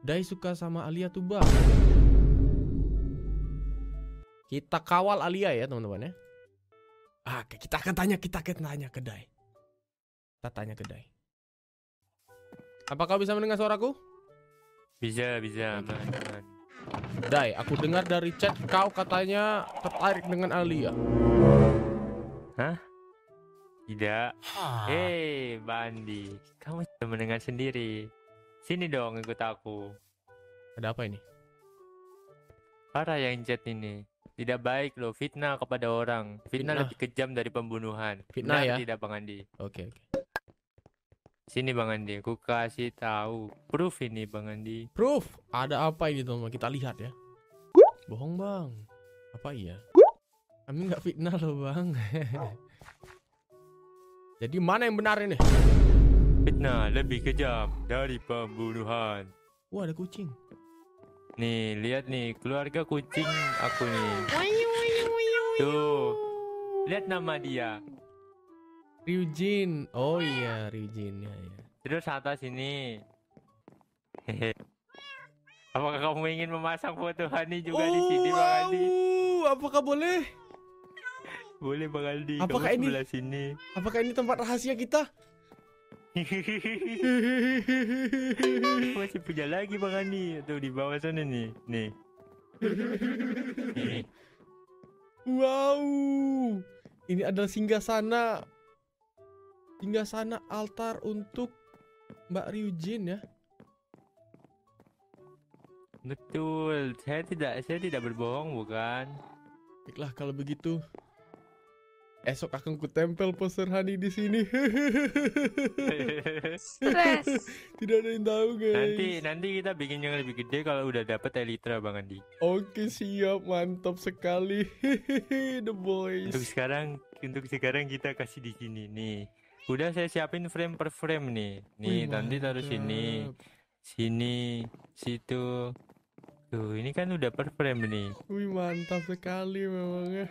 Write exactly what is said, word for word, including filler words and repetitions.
Dai suka sama Alia tuh bang. Kita kawal Alia ya teman-teman ya. Ah, kita akan tanya, kita akan tanya ke Dai. Kita tanya ke Dai. Apa kau bisa mendengar suaraku? Bisa, bisa, aman. Dai, aku dengar dari chat kau katanya tertarik dengan Alia. Hah? Tidak. Hei, Bandi, kamu sudah mendengar sendiri. Sini dong, ikut aku. Ada apa ini? Parah yang chat ini. Tidak baik loh, fitnah kepada orang. Fitnah, Fitnah. lebih kejam dari pembunuhan. Fitnah Benar ya? tidak, Bang Andi? Oke, oke. Sini Bang Andi, aku kasih tahu. Proof ini Bang Andi. Proof. Ada apa ini teman-teman? Kita lihat ya. Bohong bang. Apa iya? Kami nggak fitnah loh bang. Jadi mana yang benar ini? Fitnah lebih kejam dari pembunuhan. Wah, ada kucing. Nih, lihat nih, keluarga kucing aku nih. Tuh, lihat nama dia. Ryujin. Oh iya, Ryujin ya, ya. Terus atas ini. Hehe. Apakah kamu ingin memasang foto Hani juga Oh, di sini, Bang Andi? wow. Apakah boleh? Boleh, Bang Andi. Apakah kamu ini- sebelah sini? Apakah ini tempat rahasia kita? Masih punya lagi Bang Andi. Tuh di bawah sana nih. Nih. Nih. Wow. Ini adalah singgasana. Singgasana altar untuk Mbak Ryujin ya. Betul. Saya tidak saya tidak berbohong, bukan? Baiklah kalau begitu. Esok akan kutempel poster Hani di sini. Stres. Tidak ada yang tahu guys. Nanti nanti kita bikin yang lebih gede kalau udah dapet elytra Bang Andi. Oke siap, mantap sekali. The boys. Untuk sekarang untuk sekarang kita kasih di sini nih. Udah saya siapin frame per frame nih. Nih, Wih, nanti taruh sini. mantap. Sini, situ. Tuh, ini kan udah per frame nih. Wih mantap sekali memangnya.